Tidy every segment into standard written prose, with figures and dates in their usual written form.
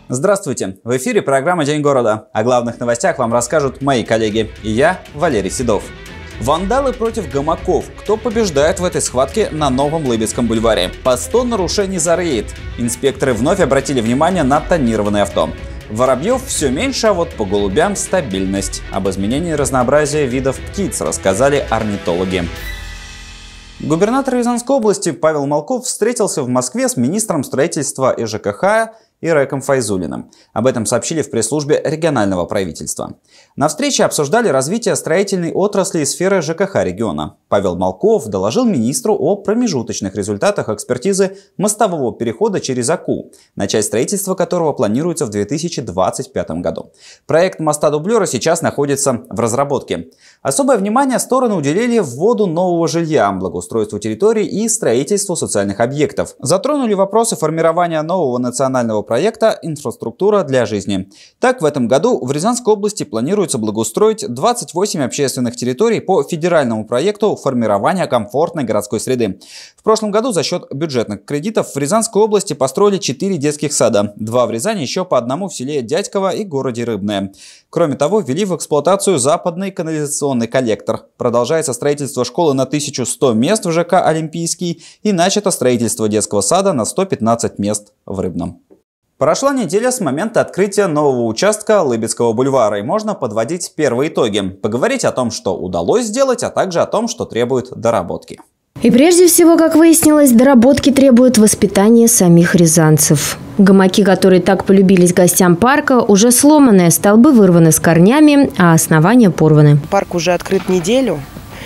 Здравствуйте! В эфире программа «День города». О главных новостях вам расскажут мои коллеги и я, Валерий Седов. Вандалы против гамаков. Кто побеждает в этой схватке на Новом Лыбецком бульваре? По 100 нарушений за рейд. Инспекторы вновь обратили внимание на тонированные авто. Воробьев все меньше, а вот по голубям стабильность. Об изменении разнообразия видов птиц рассказали орнитологи. Губернатор Рязанской области Павел Малков встретился в Москве с министром строительства и ЖКХ Иреком Файзуллиным. Об этом сообщили в пресс-службе регионального правительства. На встрече обсуждали развитие строительной отрасли и сферы ЖКХ региона. Павел Малков доложил министру о промежуточных результатах экспертизы мостового перехода через Аку, начать строительство которого планируется в 2025 году. Проект моста-дублера сейчас находится в разработке. Особое внимание стороны уделили вводу нового жилья, благоустройству территорий и строительству социальных объектов. Затронули вопросы формирования нового национального проекта «Инфраструктура для жизни». Так, в этом году в Рязанской области планируется благоустроить 28 общественных территорий по федеральному проекту формирования комфортной городской среды. В прошлом году за счет бюджетных кредитов в Рязанской области построили 4 детских сада, 2 в Рязани, еще по одному в селе Дядьково и городе Рыбное. Кроме того, ввели в эксплуатацию западный канализационный коллектор. Продолжается строительство школы на 1100 мест в ЖК «Олимпийский» и начато строительство детского сада на 115 мест в Рыбном. Прошла неделя с момента открытия нового участка Лыбецкого бульвара, и можно подводить первые итоги. Поговорить о том, что удалось сделать, а также о том, что требует доработки. И прежде всего, как выяснилось, доработки требуют воспитания самих рязанцев. Гамаки, которые так полюбились гостям парка, уже сломаны, столбы вырваны с корнями, а основания порваны. Парк уже открыт неделю.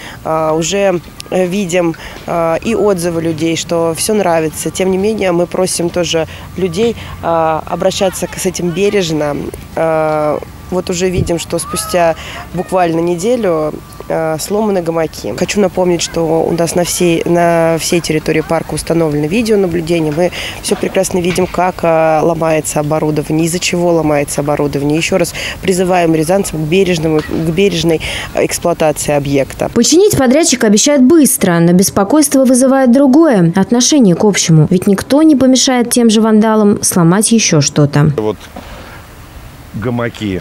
Уже видим и отзывы людей, что все нравится. Тем не менее, мы просим тоже людей обращаться с этим бережно. Вот уже видим, что спустя буквально неделю сломаны гамаки. Хочу напомнить, что у нас на всей территории парка установлено видеонаблюдение. Мы все прекрасно видим, как ломается оборудование, из-за чего ломается оборудование. Еще раз призываем рязанцев к бережной эксплуатации объекта. Починить подрядчик обещает быстро, но беспокойство вызывает другое – отношение к общему. Ведь никто не помешает тем же вандалам сломать еще что-то. Вот гамаки.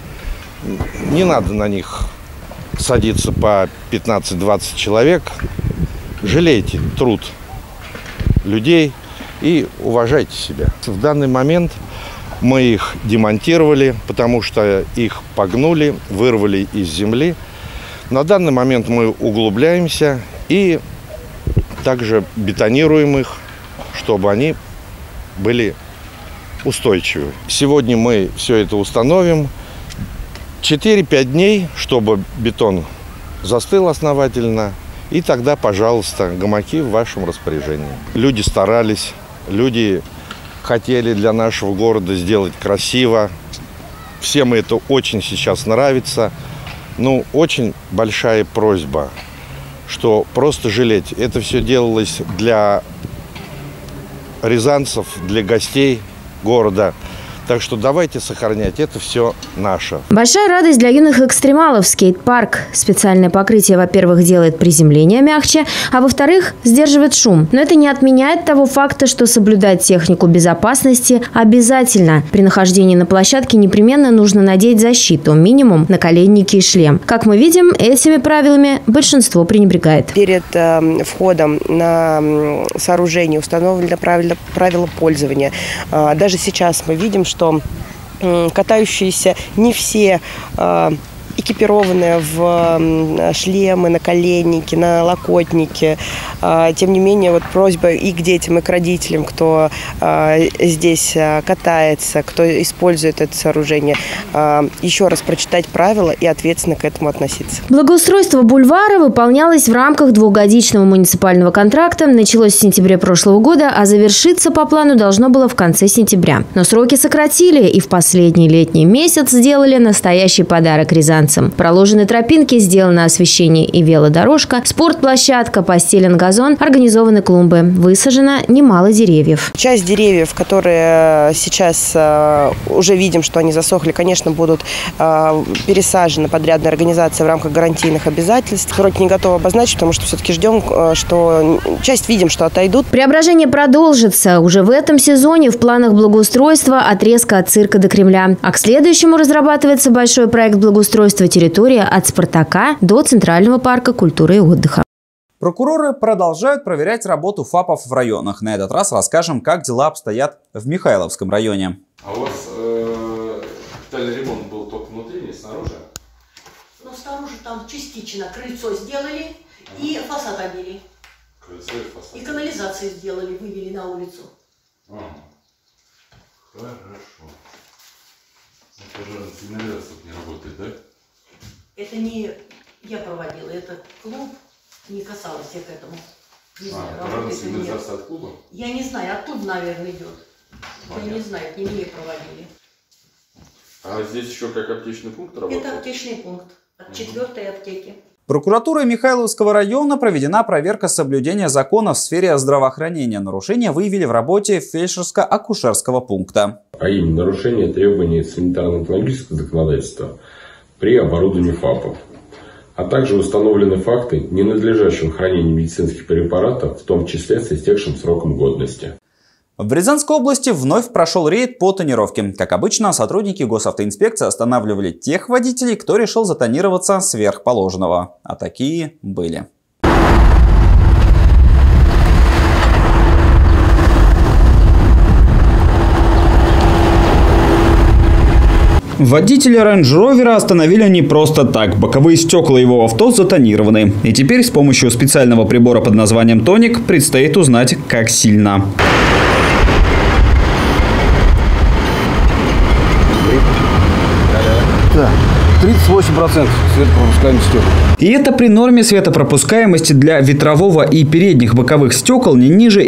Не надо на них садиться по 15-20 человек. Жалейте труд людей и уважайте себя. В данный момент мы их демонтировали, потому что их погнули, вырвали из земли. На данный момент мы углубляемся и также бетонируем их, чтобы они были устойчивы. Сегодня мы все это установим. 4-5 дней, чтобы бетон застыл основательно, и тогда, пожалуйста, гамаки в вашем распоряжении. Люди старались, люди хотели для нашего города сделать красиво. Всем это очень сейчас нравится. Ну, очень большая просьба, что просто жалеть. Это все делалось для рязанцев, для гостей города. Так что давайте сохранять, это все наше. Большая радость для юных экстремалов. Скейт-парк. Специальное покрытие, во-первых, делает приземление мягче, а во-вторых, сдерживает шум. Но это не отменяет того факта, что соблюдать технику безопасности обязательно. При нахождении на площадке непременно нужно надеть защиту, минимум наколенники и шлем. Как мы видим, этими правилами большинство пренебрегает. Перед входом на сооружение установлены правила пользования. Даже сейчас мы видим, что катающиеся не все экипированные в шлемы, наколенники, налокотники. Тем не менее, вот просьба и к детям, и к родителям, кто здесь катается, кто использует это сооружение, еще раз прочитать правила и ответственно к этому относиться. Благоустройство бульвара выполнялось в рамках двухгодичного муниципального контракта. Началось в сентябре прошлого года, а завершиться по плану должно было в конце сентября. Но сроки сократили и в последний летний месяц сделали настоящий подарок рязанцам. глянцем. Проложены тропинки, сделано освещение и велодорожка, спортплощадка, постелен газон, организованы клумбы. Высажено немало деревьев. Часть деревьев, которые сейчас уже видим, что они засохли, конечно, будут пересажены подрядной организацией в рамках гарантийных обязательств. Сроки не готовы обозначить, потому что все-таки ждем, что часть видим, что отойдут. Преображение продолжится. Уже в этом сезоне в планах благоустройства отрезка от цирка до Кремля. А к следующему разрабатывается большой проект благоустройства территории от Спартака до Центрального парка культуры и отдыха. Прокуроры продолжают проверять работу ФАПов в районах. На этот раз расскажем, как дела обстоят в Михайловском районе. А у вас капитальный ремонт был только внутри, не снаружи? Ну, снаружи там частично крыльцо сделали и фасад обили. Крыльцо и фасад. И канализацию сделали, вывели на улицу. Хорошо. Пожарная сигнализация не работает, да? Это не я проводила, это клуб не касался к этому. Не знаю, пожарная работает или нет. сигнализация от клуба? Я не знаю, оттуда, наверное, идет. Я не знаю, это не мне проводили. А здесь еще как аптечный пункт работает? Это аптечный пункт от 4-й аптеки. Прокуратурой Михайловского района проведена проверка соблюдения закона в сфере здравоохранения. Нарушения выявили в работе фельдшерско-акушерского пункта. А именно нарушение требований санитарно-экологического законодательства при оборудовании ФАПов. А также установлены факты ненадлежащего хранения медицинских препаратов, в том числе с истекшим сроком годности. В Рязанской области вновь прошел рейд по тонировке. Как обычно, сотрудники госавтоинспекции останавливали тех водителей, кто решил затонироваться сверх положенного. А такие были. Водителя Range Rover остановили не просто так. Боковые стекла его авто затонированы. И теперь с помощью специального прибора под названием тоник предстоит узнать, как сильно. Да. 38% светопропускаемости стекол. И это при норме светопропускаемости для ветрового и передних боковых стекол не ниже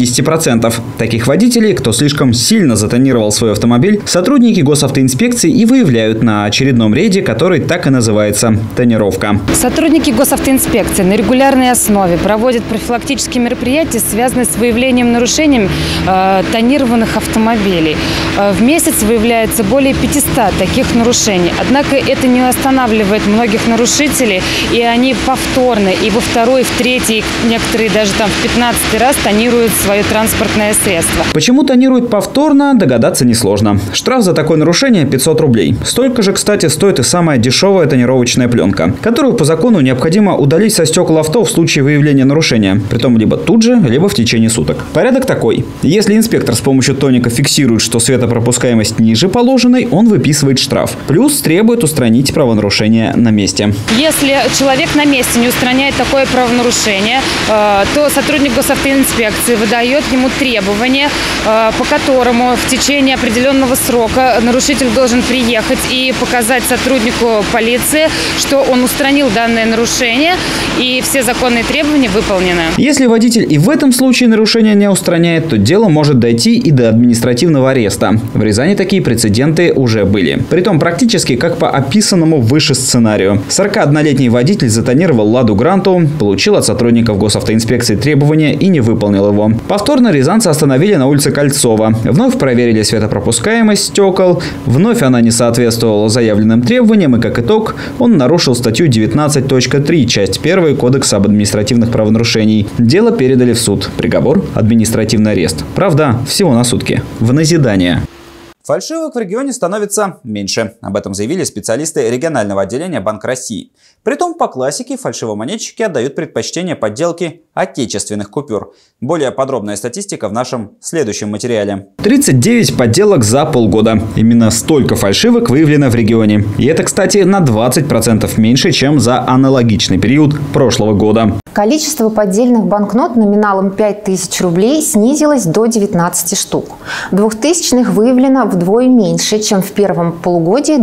70%. Таких водителей, кто слишком сильно затонировал свой автомобиль, сотрудники госавтоинспекции и выявляют на очередном рейде, который так и называется – тонировка. Сотрудники госавтоинспекции на регулярной основе проводят профилактические мероприятия, связанные с выявлением нарушений тонированных автомобилей. В месяц выявляется более 500 таких нарушений. Однако это не останавливает многих нарушителей, и они повторно и во второй, и в третий, некоторые даже там в 15-й раз тонируют свое транспортное средство. Почему тонируют повторно, догадаться несложно. Штраф за такое нарушение 500 рублей. Столько же, кстати, стоит и самая дешевая тонировочная пленка, которую по закону необходимо удалить со стекол авто в случае выявления нарушения. Притом либо тут же, либо в течение суток. Порядок такой. Если инспектор с помощью тоника фиксирует, что светопропускаемость ниже положенной, он выписывает штраф. Плюс требует устранить правонарушение на месте. Если человек на месте не устраняет такое правонарушение, то сотрудник госавтоинспекции выдает ему требования, по которому в течение определенного срока нарушитель должен приехать и показать сотруднику полиции, что он устранил данное нарушение и все законные требования выполнены. Если водитель и в этом случае нарушение не устраняет, то дело может дойти и до административного ареста. В Рязани такие прецеденты уже были. Притом практически как по описанному выше сценарию. 41-летний водитель затонировал «Ладу Гранту», получил от сотрудников госавтоинспекции требования и не выполнил его. Повторно рязанца остановили на улице Кольцова. Вновь проверили светопропускаемость стекол. Вновь она не соответствовала заявленным требованиям, и как итог он нарушил статью 19.3, часть 1 Кодекса об административных правонарушений. Дело передали в суд. Приговор – административный арест. Правда, всего на сутки. В назидание. Фальшивок в регионе становится меньше. Об этом заявили специалисты регионального отделения Банка России. Притом по классике фальшивомонетчики отдают предпочтение подделке отечественных купюр. Более подробная статистика в нашем следующем материале. 39 подделок за полгода. Именно столько фальшивок выявлено в регионе. И это, кстати, на 20% меньше, чем за аналогичный период прошлого года. Количество поддельных банкнот номиналом 5000 рублей снизилось до 19 штук. 2000-х выявлено вдвое меньше, чем в первом полугодии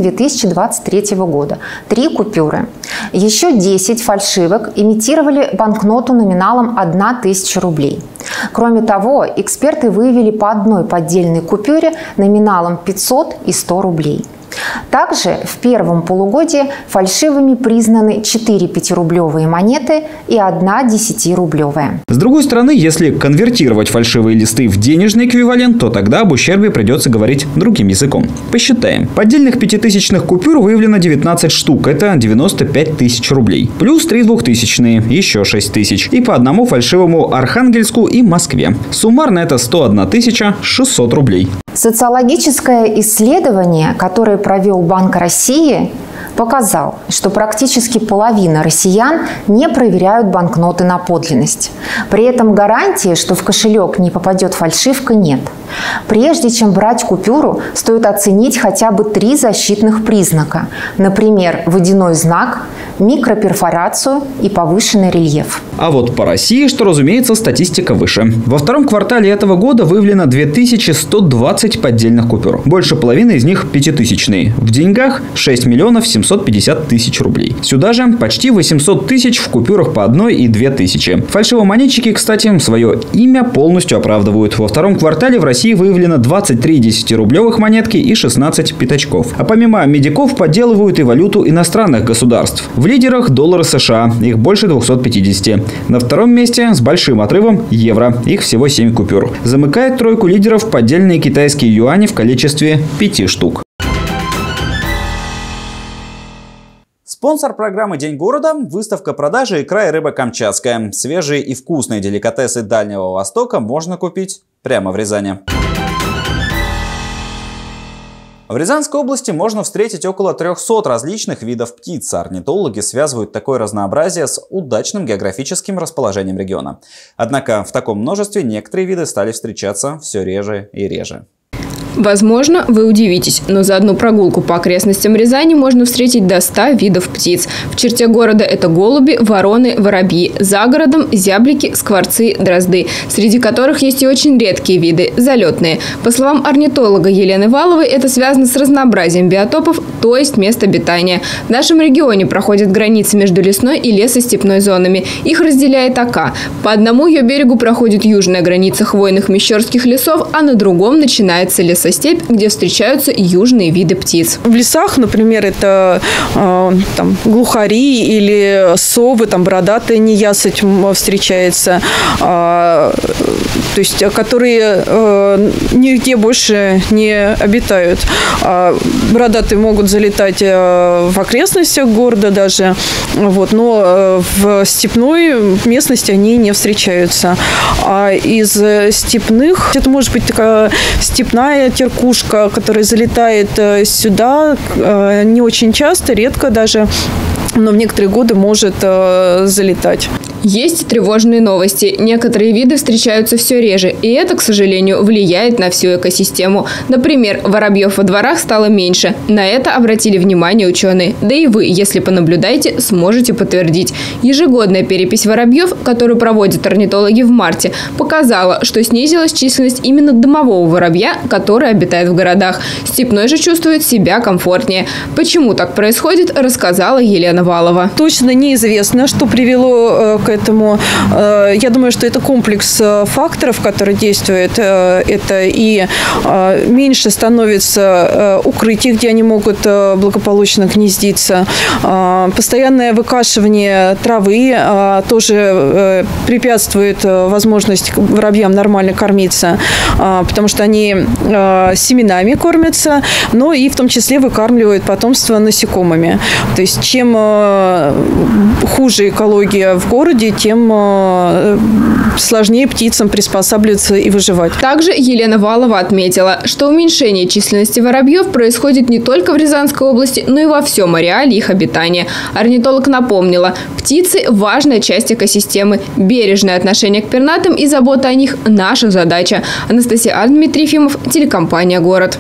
2023 года – 3 купюры. Еще 10 фальшивок имитировали банкноту номиналом 1000 рублей. Кроме того, эксперты выявили по одной поддельной купюре номиналом 500 и 100 рублей. Также в первом полугодии фальшивыми признаны 4 5-рублевые монеты и 1 10-рублевая. С другой стороны, если конвертировать фальшивые листы в денежный эквивалент, то тогда об ущербе придется говорить другим языком. Посчитаем. Поддельных 5000-ных купюр выявлено 19 штук, это 95 тысяч рублей. Плюс 3 2000-е, еще 6 тысяч. И по одному фальшивому Архангельску и Москве. Суммарно это 101 600 рублей. Социологическое исследование, которое провел Банк России, показал, что практически половина россиян не проверяют банкноты на подлинность. При этом гарантии, что в кошелек не попадет фальшивка, нет. Прежде чем брать купюру, стоит оценить хотя бы 3 защитных признака. Например, водяной знак, микроперфорацию и повышенный рельеф. А вот по России, что, разумеется, статистика выше. Во втором квартале этого года выявлено 2120 поддельных купюр. Больше половины из них 5000-е. В деньгах 6 750 000 рублей. Сюда же почти 800 тысяч в купюрах по 1 и 2000. Фальшивомонетчики, кстати, свое имя полностью оправдывают. Во втором квартале в России выявлено 23 10-рублевых монетки и 16 пятачков. А помимо медиков подделывают и валюту иностранных государств. В лидерах доллары США, их больше 250. На втором месте с большим отрывом евро, их всего 7 купюр. Замыкает тройку лидеров поддельные китайские юани в количестве 5 штук. Спонсор программы «День города» – выставка продажи икра и рыба камчатская. Свежие и вкусные деликатесы Дальнего Востока можно купить прямо в Рязани. В Рязанской области можно встретить около 300 различных видов птиц. Орнитологи связывают такое разнообразие с удачным географическим расположением региона. Однако в таком множестве некоторые виды стали встречаться все реже и реже. Возможно, вы удивитесь, но за одну прогулку по окрестностям Рязани можно встретить до 100 видов птиц. В черте города это голуби, вороны, воробьи. За городом – зяблики, скворцы, дрозды, среди которых есть и очень редкие виды – залетные. По словам орнитолога Елены Валовой, это связано с разнообразием биотопов, то есть мест обитания. В нашем регионе проходят границы между лесной и лесостепной зонами. Их разделяет Ока. По одному ее берегу проходит южная граница хвойных мещерских лесов, а на другом начинается лесостепь, где встречаются южные виды птиц. В лесах, например, это глухари или совы, бородатая неясыть встречается, то есть которые нигде больше не обитают. Бородатые могут залетать в окрестностях города даже, но в степной местности они не встречаются. А из степных это может быть такая степная теркушка, которая залетает сюда не очень часто, редко даже, но в некоторые годы может залетать. Есть тревожные новости. Некоторые виды встречаются все реже, и это, к сожалению, влияет на всю экосистему. Например, воробьев во дворах стало меньше. На это обратили внимание ученые. Да и вы, если понаблюдаете, сможете подтвердить. Ежегодная перепись воробьев, которую проводят орнитологи в марте, показала, что снизилась численность именно домового воробья, который обитает в городах. Степной же чувствует себя комфортнее. Почему так происходит, рассказала Елена Валова. Точно неизвестно, что привело к этому. Я думаю, что это комплекс факторов, которые действуют. Это и меньше становится укрытий, где они могут благополучно гнездиться. Постоянное выкашивание травы тоже препятствует возможности воробьям нормально кормиться, потому что они семенами кормятся, но и в том числе выкармливают потомство насекомыми. То есть чем хуже экология в городе, тем сложнее птицам приспосабливаться и выживать. Также Елена Валова отметила, что уменьшение численности воробьев происходит не только в Рязанской области, но и во всем ареале их обитания. Орнитолог напомнила, птицы – важная часть экосистемы. Бережное отношение к пернатым и забота о них – наша задача. Анастасия Дмитрий Ефимов, телекомпания «Город».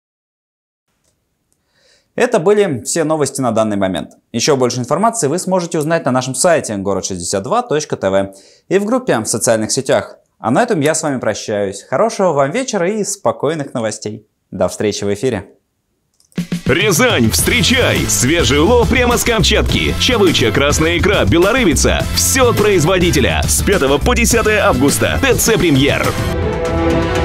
Это были все новости на данный момент. Еще больше информации вы сможете узнать на нашем сайте город62.тв и в группе в социальных сетях. А на этом я с вами прощаюсь. Хорошего вам вечера и спокойных новостей. До встречи в эфире. Рязань, встречай! Свежий улов прямо с Камчатки. Чавыча, красная икра, белорыбица. Все от производителя. С 5 по 10 августа. ТЦ «Премьер».